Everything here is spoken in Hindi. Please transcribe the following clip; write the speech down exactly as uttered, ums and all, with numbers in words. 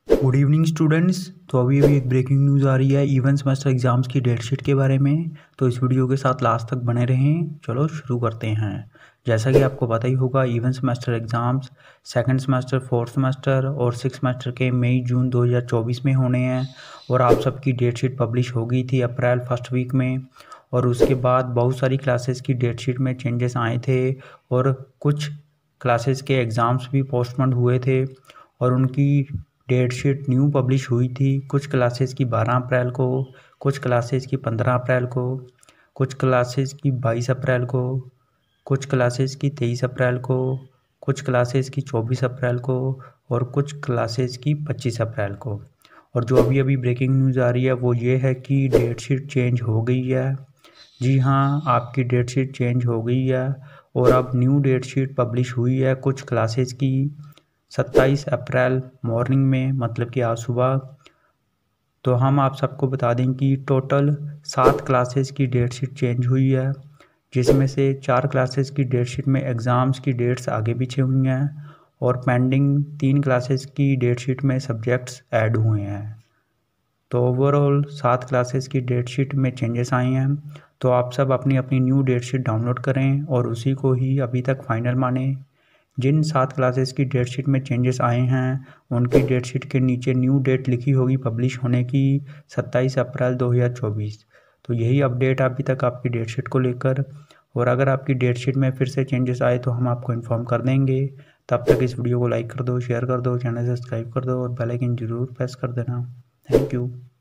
Good evening students. तो अभी अभी एक ब्रेकिंग न्यूज़ आ रही है इवन सेमेस्टर एग्ज़ाम्स की डेट शीट के बारे में। तो इस वीडियो के साथ लास्ट तक बने रहें। चलो शुरू करते हैं। जैसा कि आपको पता ही होगा, even semester exams second semester, fourth semester और सिक्स सेमेस्टर के मई जून दो हज़ार चौबीस में होने हैं। और आप सबकी डेट शीट पब्लिश हो गई थी अप्रैल फर्स्ट वीक में। और उसके बाद बहुत सारी क्लासेस की डेट शीट में चेंजेस आए थे और कुछ क्लासेस के एग्ज़ाम्स भी पोस्टपोन हुए थे और उनकी डेट शीट न्यू पब्लिश हुई थी। कुछ क्लासेस की बारह अप्रैल को, कुछ क्लासेस की पंद्रह अप्रैल को, कुछ क्लासेस की बाईस अप्रैल को, कुछ क्लासेस की तेईस अप्रैल को, कुछ क्लासेस की चौबीस अप्रैल को और कुछ क्लासेस की पच्चीस अप्रैल को। और जो अभी अभी ब्रेकिंग न्यूज़ आ रही है वो ये है कि डेट शीट चेंज हो गई है। जी हाँ, आपकी डेट शीट चेंज हो गई है और अब न्यू डेट शीट पब्लिश हुई है कुछ क्लासेस की सत्ताईस अप्रैल मॉर्निंग में, मतलब कि आज सुबह। तो हम आप सबको बता दें कि टोटल सात क्लासेस की डेट शीट चेंज हुई है, जिसमें से चार क्लासेस की डेट शीट में एग्ज़ाम्स की डेट्स आगे पीछे हुई हैं और पेंडिंग तीन क्लासेस की डेट शीट में सब्जेक्ट्स ऐड हुए हैं। तो ओवरऑल सात क्लासेस की डेट शीट में चेंजेस आए हैं। तो आप सब अपनी अपनी न्यू डेट शीट डाउनलोड करें और उसी को ही अभी तक फाइनल मानें। जिन सात क्लासेस की डेट शीट में चेंजेस आए हैं उनकी डेट शीट के नीचे न्यू डेट लिखी होगी पब्लिश होने की, सत्ताईस अप्रैल दो हज़ार चौबीस। तो यही अपडेट अभी तक आपकी डेट शीट को लेकर। और अगर आपकी डेट शीट में फिर से चेंजेस आए तो हम आपको इन्फॉर्म कर देंगे। तब तक इस वीडियो को लाइक कर दो, शेयर कर दो, चैनल सब्सक्राइब कर दो और बेल आइकन जरूर प्रेस कर देना। Thank you.